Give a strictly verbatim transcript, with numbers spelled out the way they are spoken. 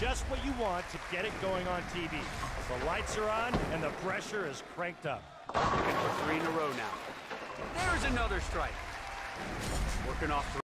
just what you want to get it going on T V. The lights are on, and the pressure is cranked up. Looking for three in a row now. There's another strike. Working off.